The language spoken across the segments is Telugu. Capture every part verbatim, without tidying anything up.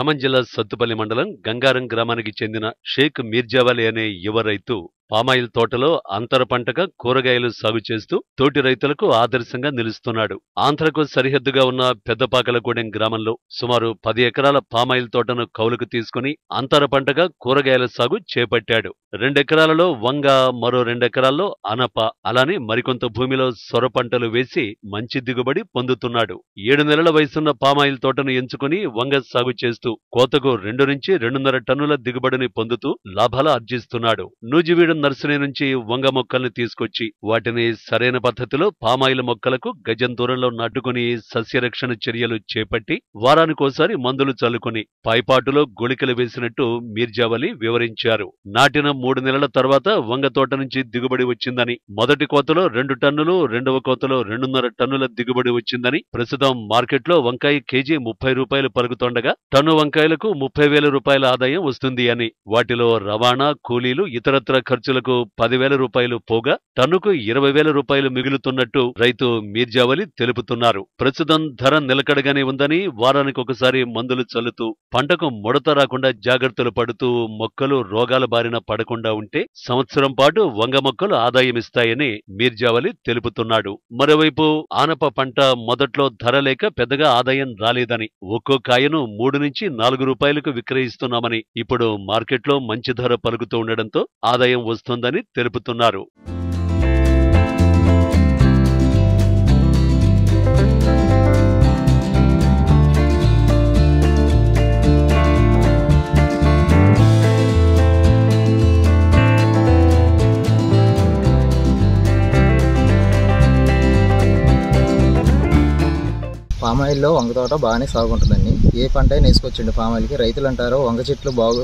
ఖమ్మం జిల్లా సత్తుపల్లి మండలం గంగారం గ్రామానికి చెందిన షేక్ మీర్జావలి అనే యువ రైతు పామాయిల్ తోటలో అంతర పంటగా కూరగాయలు సాగు చేస్తూ తోటి రైతులకు ఆదర్శంగా నిలుస్తున్నాడు. ఆంధ్రకు సరిహద్దుగా ఉన్న పెద్దపాకలగూడెం గ్రామంలో సుమారు పది ఎకరాల పామాయిల్ తోటను కౌలుకు తీసుకుని అంతర పంటగా కూరగాయల సాగు చేపట్టాడు. రెండెకరాలలో వంగ, మరో రెండెకరాల్లో అనప, అలానే మరికొంత భూమిలో సొర పంటలు వేసి మంచి దిగుబడి పొందుతున్నాడు. ఏడు నెలల వయసున్న పామాయిల్ తోటను ఎంచుకుని వంగ సాగు చేస్తూ కోతకు రెండు నుంచి రెండున్నర టన్నుల దిగుబడిని పొందుతూ లాభాలు ఆర్జిస్తున్నాడు. నూజివీడు నర్సరీ నుంచి వంగ మొక్కల్ని తీసుకొచ్చి వాటిని సరైన పద్ధతిలో పామాయిల్ మొక్కలకు గజం దూరంలో నాటుకుని సస్యరక్షణ చర్యలు చేపట్టి వారానికోసారి మందులు చల్లుకుని పైపాటులో గుళికలు వేసినట్టు మీర్జావలి వివరించారు. నాటిన మూడు నెలల తర్వాత వంగ తోట నుంచి దిగుబడి వచ్చిందని, మొదటి కోతలో రెండు టన్నులు, రెండవ కోతలో రెండున్నర టన్నుల దిగుబడి వచ్చిందని, ప్రస్తుతం మార్కెట్లో వంకాయ కేజీ ముప్పై రూపాయలు పలుకుతుండగా టన్ను వంకాయలకు ముప్పై వేల రూపాయల ఆదాయం వస్తుంది అని, వాటిలో రవాణా, కూలీలు, ఇతరత్ర ఖర్చులకు పదివేల రూపాయలు పోగా టన్నుకు ఇరవై వేల రూపాయలు మిగులుతున్నట్టు రైతు మీర్జావలి తెలుపుతున్నారు. ప్రస్తుతం ధర నిలకడగానే ఉందని, వారానికి ఒకసారి మందులు చల్లుతూ పంటకు ముడత రాకుండా జాగ్రత్తలు పడుతూ మొక్కలు రోగాల బారిన పడకుండా ఉంటే సంవత్సరం పాటు వంగ మొక్కలు ఆదాయమిస్తాయని మీర్జావలి తెలుపుతున్నాడు. మరోవైపు ఆనప పంట మొదట్లో ధర లేక పెద్దగా ఆదాయం రాలేదని, ఒక్కో కాయను మూడు నుంచి నాలుగు రూపాయలకు విక్రయిస్తున్నామని, ఇప్పుడు మార్కెట్లో మంచి ధర పలుకుతూ ఉండడంతో ఆదాయం వస్తుందని తెలుపుతున్నారు. పామాయిల్లో వంగ తోట బాగానే సాగు ఉంటుందండి. ఏ పంట అయినా వేసుకోవచ్చండి. పామాయిల్కి రైతులు అంటారు వంగ చెట్లు బాగు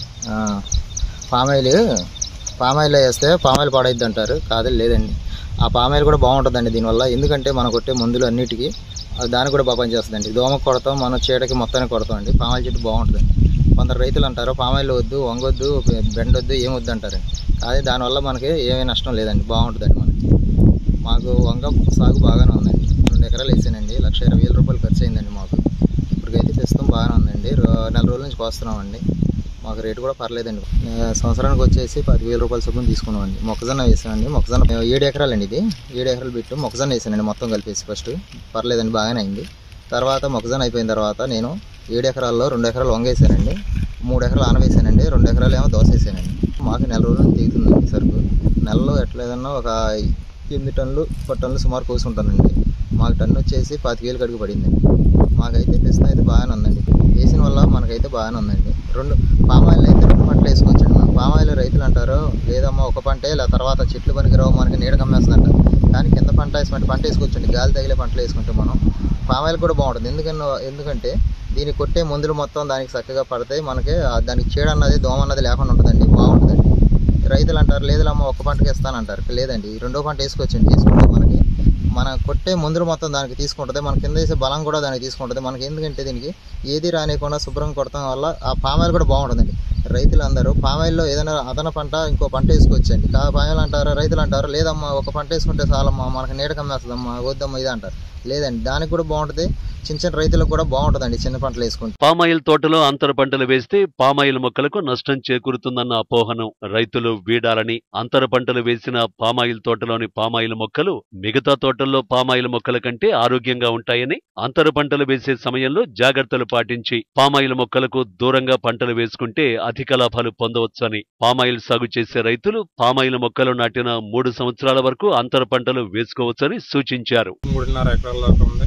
పామాయిల్ పామాయిల్ వేస్తే పామాయిల్ పాడైద్ది అంటారు. కాదు, లేదండి, ఆ పామాయిల్ కూడా బాగుంటుందండి దీనివల్ల. ఎందుకంటే మనం కొట్టే మందులు అన్నిటికీ దానికి కూడా బాగా పనిచేస్తుందండి. దోమకు కొడతాం, మనం చీడకి మొత్తానికి కొడతాం అండి. పామాయిల్ చెట్టు బాగుంటుందండి. కొందరు రైతులు అంటారు పామాయిల్ వద్దు, వంగొద్దు, బెండొద్దు, ఏమొద్దు అంటారండి. కానీ దానివల్ల మనకి ఏమీ నష్టం లేదండి, బాగుంటుందండి మనకి. మాకు వంగ సాగు బాగానే ఉందండి. రెండు ఎకరాలు వేసానండి. లక్ష ఇరవై వేల రూపాయలు ఖర్చు అయిందండి మాకు. ఇప్పటికైతే ప్రస్తుతం బాగానే ఉందండి. నెల రోజుల నుంచి కోస్తున్నామండి. మాకు రేటు కూడా పర్లేదండి. సంవత్సరానికి వచ్చేసి పదివేల రూపాయల చొప్పున తీసుకున్నామండి. మొక్కజొన్న వేసానండి. మొక్కజొన్న ఏడు ఎకరాలండి. ఇది ఏడు ఎకరాలు పెట్టు మొక్కజొన్న వేసానండి మొత్తం కలిపేసి. ఫస్ట్ పర్లేదండి, బాగానే అయింది. తర్వాత మొక్కజొన్న అయిపోయిన తర్వాత నేను ఏడు ఎకరాల్లో రెండు ఎకరాలు వంగ వేసానండి, మూడు ఎకరాలు ఆన వేసానండి, రెండు ఎకరాలు ఏమో దోశ వేసానండి. మాకు నెల రోజులు దిగుతుందండి సరుకు. నెలలో ఎట్లేదన్నా ఒక ఎనిమిది టన్నులు పది టన్నులు సుమారు కోసుకుంటానండి. మాకు టన్ను వచ్చేసి పాతిక వేలు కడుగు పడిందండి. మాకైతే ప్రస్తుతం అయితే బాగానే ఉందండి. వేసిన వల్ల మనకైతే బాగానే ఉందండి. రెండు పామాయిల్ అయితే రెండు పంటలు వేసుకోవచ్చండి. మనం పామాయిల్ రైతులు అంటారు లేదమ్మా ఒక పంటే, ఇలా తర్వాత చెట్లు పనికిరావు, మనకి నీడ కమ్మేస్తుంది అంటారు. కానీ కింద పంట వేసుకుంటే పంట వేసుకోవచ్చండి. గాలి తగిలే పంటలు వేసుకుంటే మనం పామాయిల్ కూడా బాగుంటుంది. ఎందుకన్నా ఎందుకంటే దీనికి కొట్టే మందులు మొత్తం దానికి చక్కగా పడతాయి. మనకి దానికి చీడ అన్నది, దోమ అన్నది లేకుండా ఉంటుందండి, బాగుంటుందండి. రైతులు అంటారు లేదులమ్మ ఒక పంటకి వేస్తానంటారు. లేదండి, రెండో పంట వేసుకోవచ్చండి. వేసుకుంటే మనకి మన కొట్టే మందులు మొత్తం దానికి తీసుకుంటుంది. మన కింద వేసే బలం కూడా దానికి తీసుకుంటుంది. మనకి ఎందుకంటే దీనికి ఏది రానియకుండా శుభ్రంగా కొడతాం వల్ల ఆ పామాయిల్ కూడా బాగుంటుందండి. రైతులు అందరూ పామాయిల్లో ఏదైనా అదన పంట ఇంకో పంట వేసుకోవచ్చండి. కా పామాయిల్ అంటారు రైతులు అంటారు లేదమ్మా ఒక పంట వేసుకుంటే చాలమ్మా మనకి నీడ కమ్మేస్తుందమ్మా, వద్దమ్మా ఇది అంటారు. లేదండి, దానికి కూడా బాగుంటుంది. చిన్న చిన్న రైతులకు కూడా బాగుంటుందండి చిన్న పంటలు వేసుకుంటే. పామాయిల్ తోటలో అంతర పంటలు వేస్తే పామాయిల్ మొక్కలకు నష్టం చేకూరుతుందన్న అపోహను రైతులు వీడాలని, అంతర పంటలు వేసిన పామాయిల్ తోటలోని పామాయిల్ మొక్కలు మిగతా తోటల్లో పామాయిల్ మొక్కల కంటే ఆరోగ్యంగా ఉంటాయని, అంతర పంటలు వేసే సమయంలో జాగ్రత్తలు పాటించి పామాయిల్ మొక్కలకు దూరంగా పంటలు వేసుకుంటే అధిక లాభాలు పొందవచ్చని పామాయిల్ సాగు చేసే రైతులు పామాయిల్ మొక్కలు నాటిన మూడు సంవత్సరాల వరకు అంతర పంటలు వేసుకోవచ్చని సూచించారు. మూడున్నర ఎకరాల దాకా ఉంది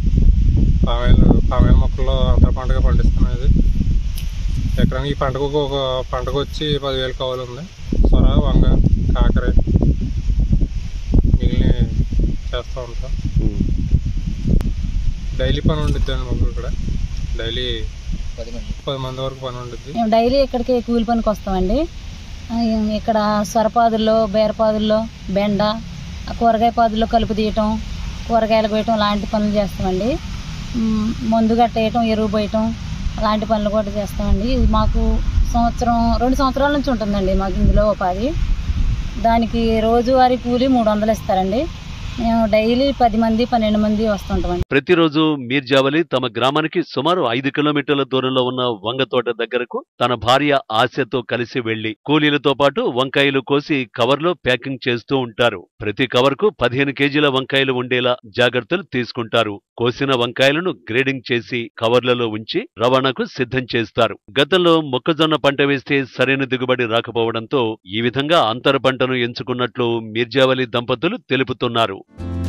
పామాయిల్ పామాయిల్ మొక్కల్లో అంతర పంటగా పండిస్తున్నాం. ఇది ఎకరానికి ఈ పంటకు ఒక పంటకు వచ్చి పదివేలు కావాలి ఉంది. సొర, వంగ, కాకర మిగిలిన చేస్తూ ఉంటాం. డైలీ పని ఉండిద్ది అండి మాకు ఇక్కడ. డైలీ పది మంది పది మంది వరకు పని ఉండిద్ది. మేము డైలీ ఇక్కడికి కూలి పనికి వస్తామండి. ఇక్కడ సొరపాదుల్లో, బీరపాదుల్లో, బెండ, కూరగాయ పాదుల్లో కలుపు తీయటం, కూరగాయలు కోయటం లాంటి పనులు చేస్తామండి. మందు కట్టేయటం, ఎరువు పోయటం అలాంటి పనులు కూడా చేస్తామండి. ఇది మాకు సంవత్సరం రెండు సంవత్సరాల నుంచి ఉంటుందండి మాకు ఇందులో ఉపాధి. దానికి రోజువారీ కూలి మూడు వందలు ఇస్తారండి. మేము డైలీ పది మంది పన్నెండు మంది వస్తుంటామండి. ప్రతిరోజు మీర్జావలి తమ గ్రామానికి సుమారు ఐదు కిలోమీటర్ల దూరంలో ఉన్న వంగ తోట దగ్గరకు తన భార్య ఆశతో కలిసి వెళ్లి కూలీలతో పాటు వంకాయలు కోసి కవర్లో ప్యాకింగ్ చేస్తూ ఉంటారు. ప్రతి కవర్కు పదిహేను కేజీల వంకాయలు ఉండేలా జాగ్రత్తలు తీసుకుంటారు. కోసిన వంకాయలను గ్రేడింగ్ చేసి కవర్లలో ఉంచి రవాణాకు సిద్ధం చేస్తారు. గతంలో మొక్కజొన్న పంట వేస్తే సరైన దిగుబడి రాకపోవడంతో ఈ విధంగా అంతర పంటను ఎంచుకున్నట్లు మీర్జావలి దంపతులు తెలుపుతున్నారు.